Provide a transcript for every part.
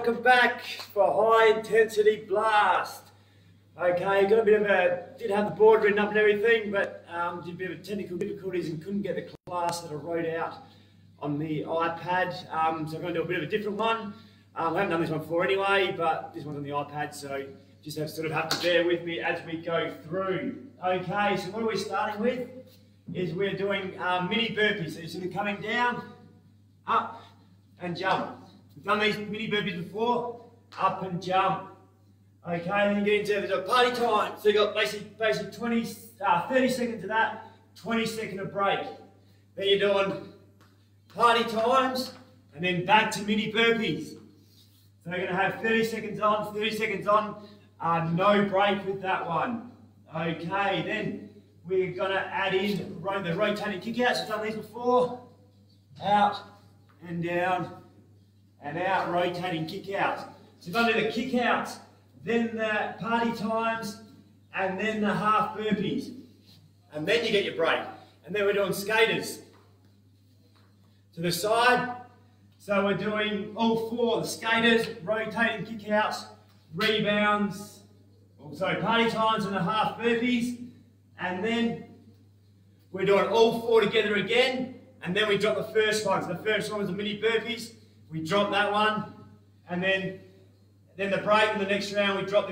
welcome back for high intensity blast. Okay, got a bit of did have the board written up and everything, but did a bit of technical difficulties and couldn't get the class that I wrote out on the iPad. So I'm going to do a bit of a different one. I haven't done this one before anyway, but this one's on the iPad, so just have to bear with me as we go through. Okay, so what are we starting with? Is we're doing mini burpees. So you're sort of coming down, up, and jump. We've done these mini burpees before, up and jump. Okay, then you get into the party time. So you've got basic 30 seconds of that, 20 seconds of break. Then you're doing party times, and then back to mini burpees. So you're going to have 30 seconds on, 30 seconds on, no break with that one. Okay, then we're going to add in the rotating kick-outs. We've done these before. Out and down and out, rotating kick-outs. So if I do the kick-outs, then the party times, and then the half burpees. And then you get your break. And then we're doing skaters. To the side. So we're doing all four, the skaters, rotating kick-outs, rebounds, also party times and the half burpees. And then we're doing all four together again. And then we drop the first one. So the first one was the mini burpees. We drop that one. And then the break in the next round, we drop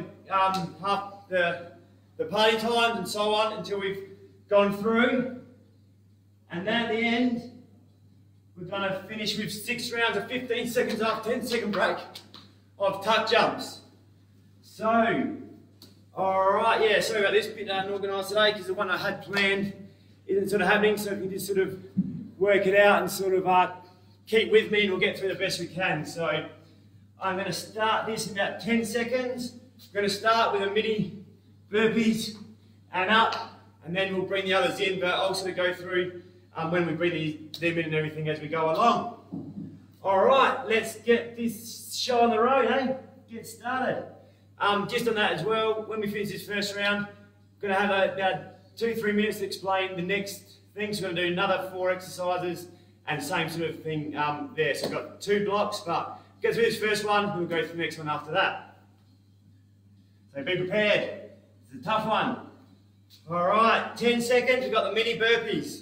the party times and so on until we've gone through. And then at the end, we're going to finish with 6 rounds of 15 seconds after 10-second break of tuck jumps. So, alright, yeah, sorry about this, bit unorganised today because the one I had planned isn't sort of happening, so if you just sort of work it out and sort of keep with me and we'll get through the best we can. So, I'm going to start this in about 10 seconds. We're going to start with a mini burpees and up, and then we'll bring the others in, but also go through when we bring them in and everything as we go along. Alright, let's get this show on the road, eh? Get started. Just on that as well, when we finish this first round, we're going to have about 2-3 minutes to explain the next thing. So we're going to do another 4 exercises and same sort of thing there. So we've got 2 blocks, but get through this first one, we'll go through the next one after that. So be prepared. It's a tough one. Alright, 10 seconds, we've got the mini burpees.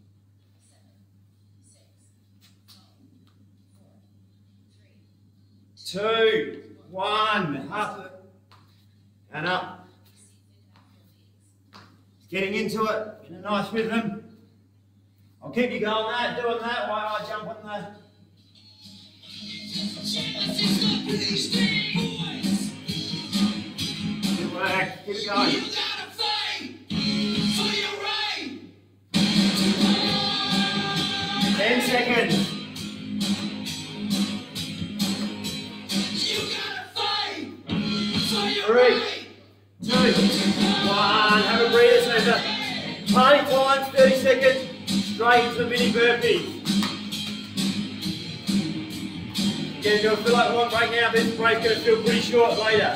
2, 1, up and up. Getting into it in a nice rhythm. I'll keep you doing that while I jump on the. Good work, keep it going. You gotta fight for your right. 10 seconds. Three, 2, 1, have a breather, so the party times, 30 seconds, straight into the mini burpee. Again, you're going to feel like one break now, this break's going to feel pretty short later.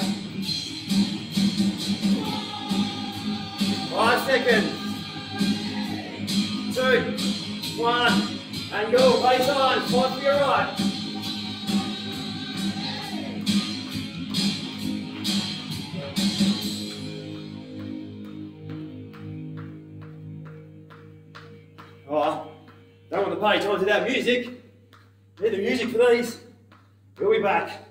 5 seconds. 2, 1, and go, base on, fight for your right. Oh, don't want to play times without music. Need the music for these. We'll be back.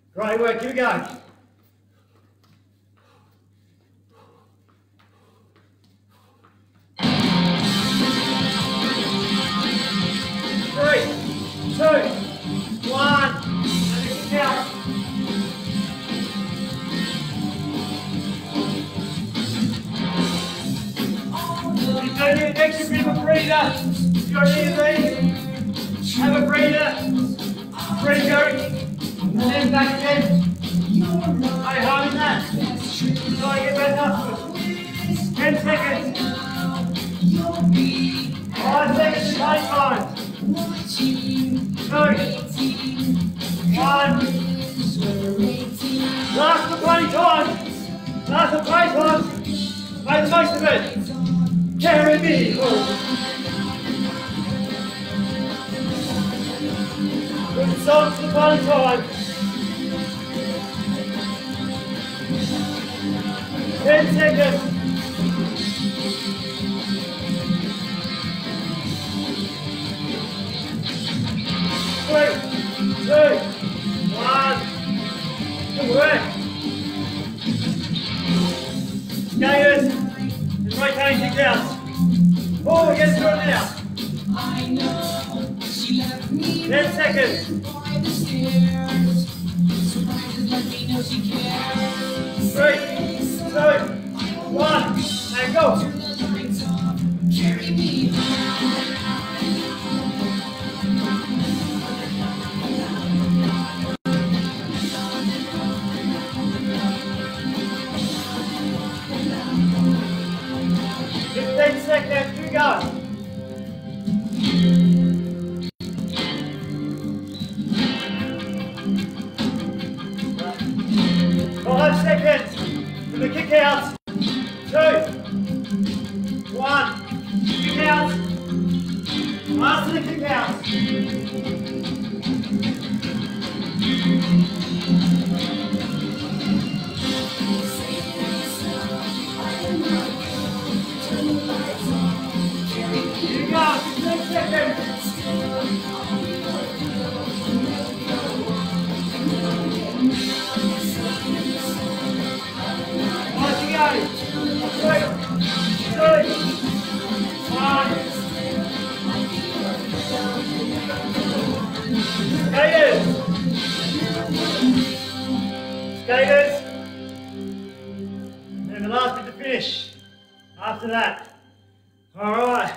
Great work, give it a go. 3, 2, 1, and then count. You don't need an extra bit of a breather. You don't need these. Have a breather. Ready, go. And then back again. Stay hard in that. So I get back up to it. 10 seconds. 5 seconds to play time. 2, 1. Last for play time. Last for play time. Make the most of it. Carry me home. Good songs for play time. 10 seconds. 3, 2, 1. Good work. Skaters and rotating things out. Oh, we're getting through it now. 10 seconds. 3, 2, 1, and go. Seconds, here we go. 5 seconds for the kick out. 2, 1, kick out. After the kick out. Here we go, 10 seconds. Off you go. 3, 2, 1. Skaters. Skaters. And the last bit to finish. After that. All right.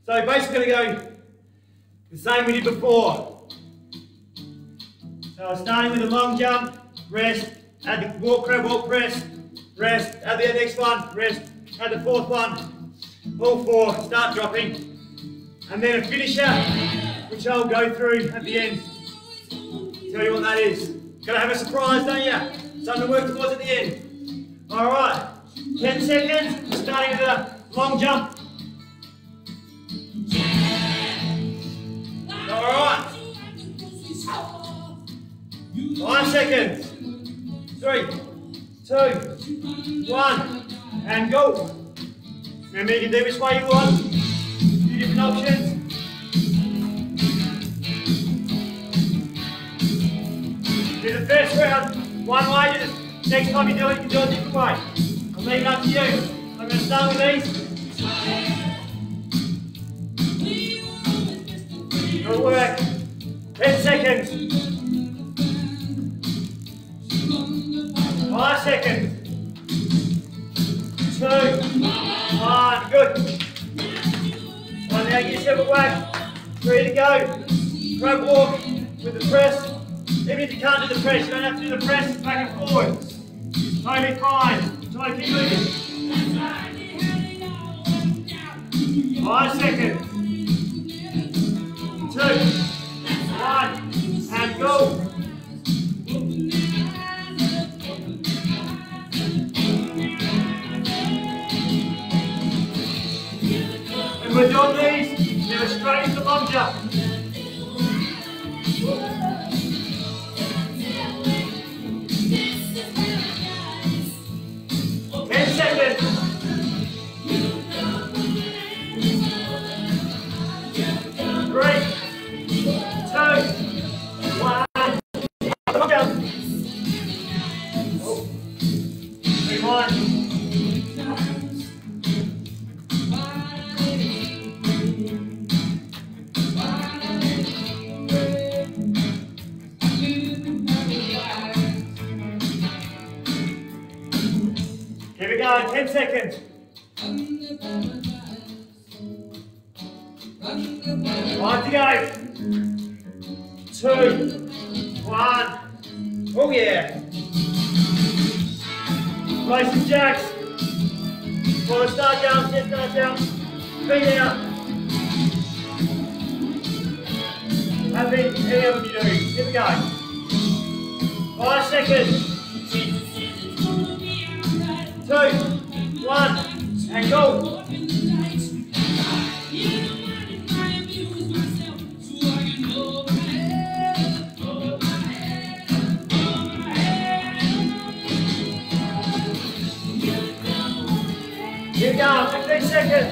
So basically going to go the same we did before. So starting with a long jump, rest, add the walk, crab walk press, rest, add the next one, rest, add the fourth one, all four, start dropping. And then a finisher, which I'll go through at the end. Tell you what that is. Gonna have a surprise, don't you? Something to work towards at the end. Alright, 10 seconds, starting with a long jump. Alright. 5 seconds. 3, 2, 1, and go. Remember, you can do which way you want. Few different options. Do the first round one way, do the next time you do it, you can do it a different way. I'm leaving it up to you. I'm going to start with these. Good work. 10 seconds. 5 seconds. 2, 1, good. One now, get yourself a whack. 3 to go. Crab walk with the press. Even if you can't do the press, you don't have to do the press, back and forward. Totally fine. Try to keep moving. 5 seconds. 2, 1, and go. And we're doing these, now straight into long jump. 10 seconds. 3, 2, 1. Long jump. Oh. 3, 1. Here we go, 10 seconds. 5 to go. 2, 1. Oh yeah. Place some jacks. Forward start jump, step start jump. Feet out. Happy, any of them you do. Here we go. 5 seconds. 2, 1, and go. Here we go, 15 seconds.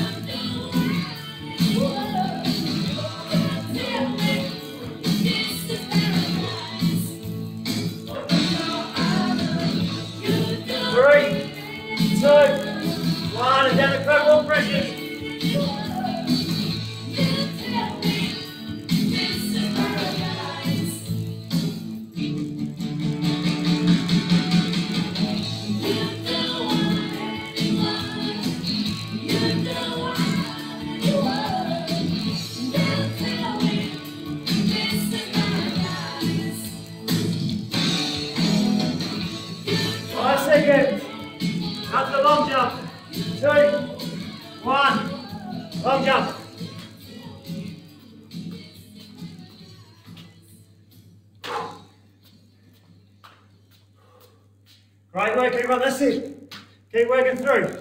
3, 2, 1, and down the crab walk pressure. Seconds. Out the long jump. 2, 1. Long jump. Great work, everyone. That's it. Keep working through.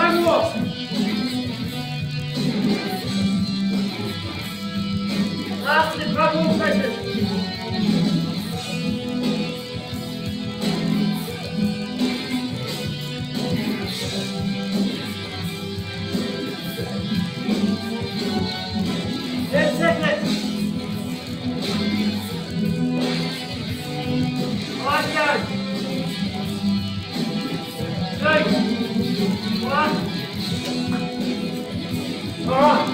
No more. Last and 5 more seconds. 10 seconds. Right, go. 2, 1. All right.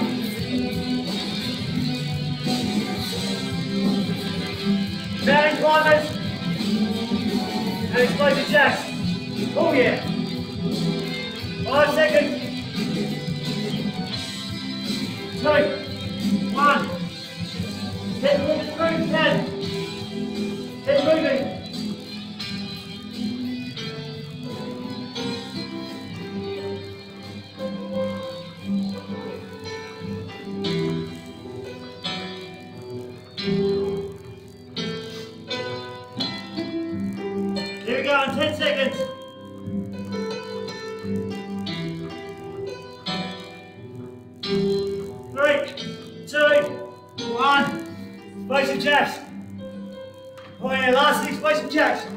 Mountain climbers and explosive jacks. Oh yeah. 5 seconds. 2, 1. Keep moving through 10. Keep moving. Here we go in 10 seconds. 3, 2, 1. Explosive jacks. Oh yeah, last explosive jacks.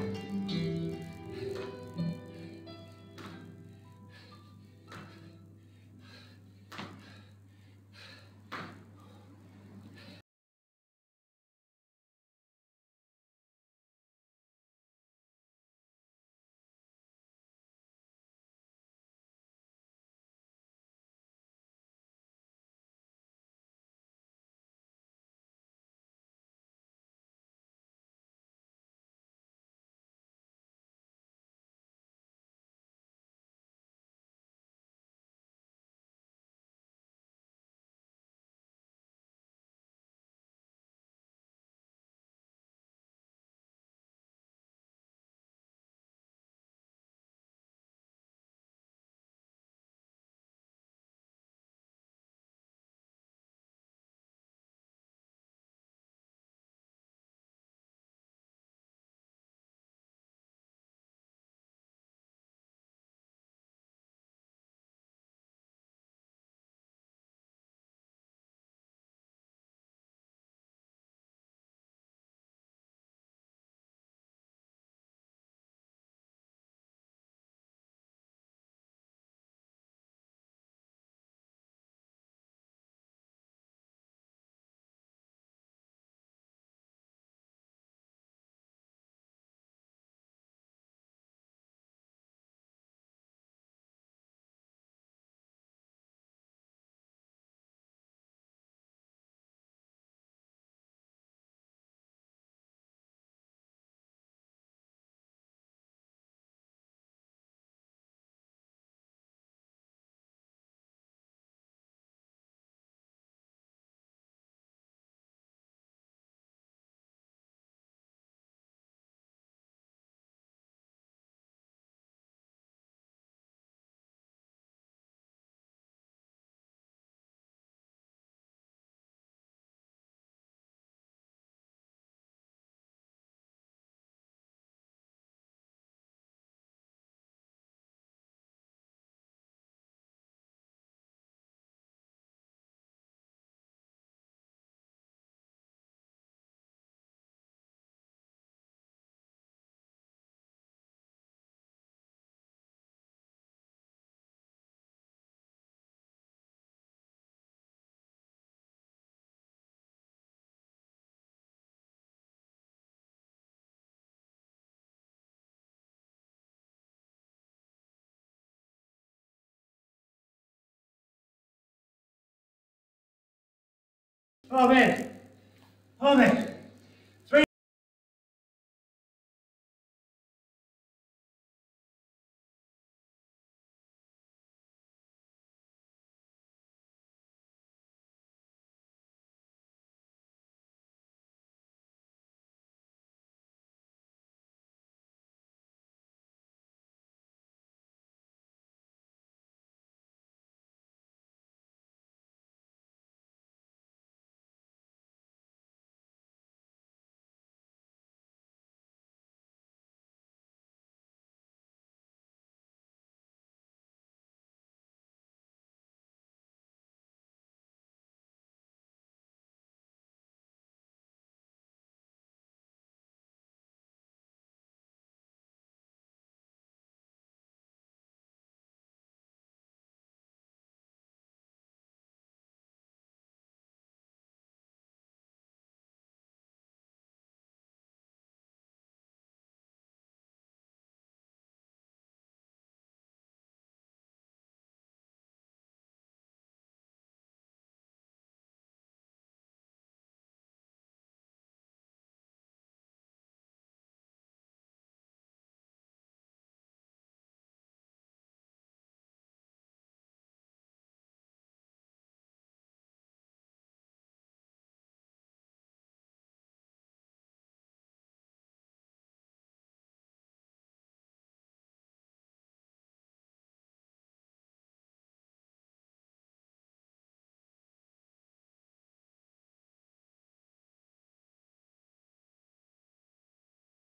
Oh man. Oh man.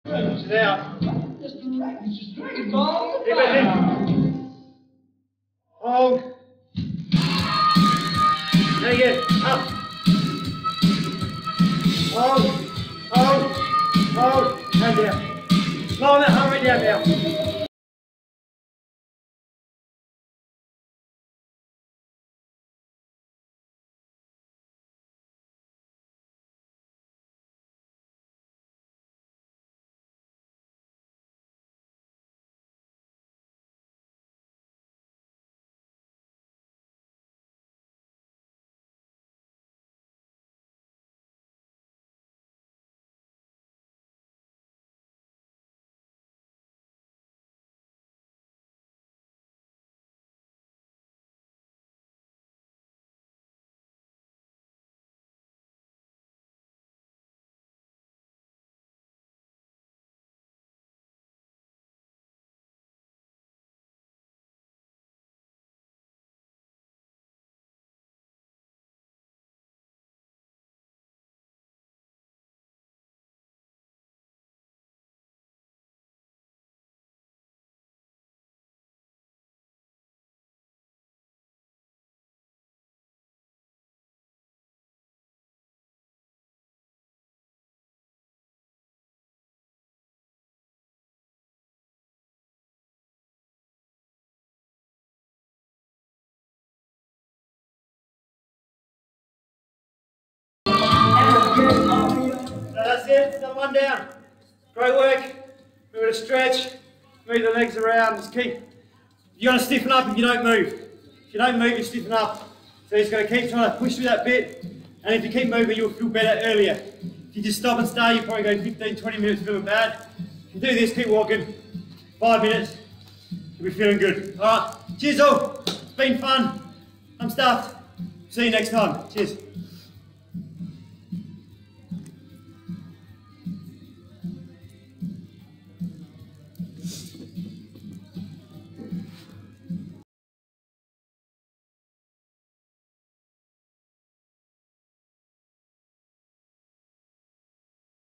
Sit out. Just drag it, Bob. Keep it in. Hold. Now again. Up. Hold. Hold. Hold. And down. Slow that heart rate down now. So that's it, another one down. Great work. Move it a stretch, move the legs around, just keep. You're going to stiffen up if you don't move. If you don't move, you stiffen up. So you're just going to keep trying to push through that bit, and if you keep moving, you'll feel better earlier. If you just stop and stay, you'll probably go 15, 20 minutes feeling bad. If you do this, keep walking, 5 minutes, you'll be feeling good. Alright, cheers all, it's been fun. I'm stuffed. See you next time. Cheers.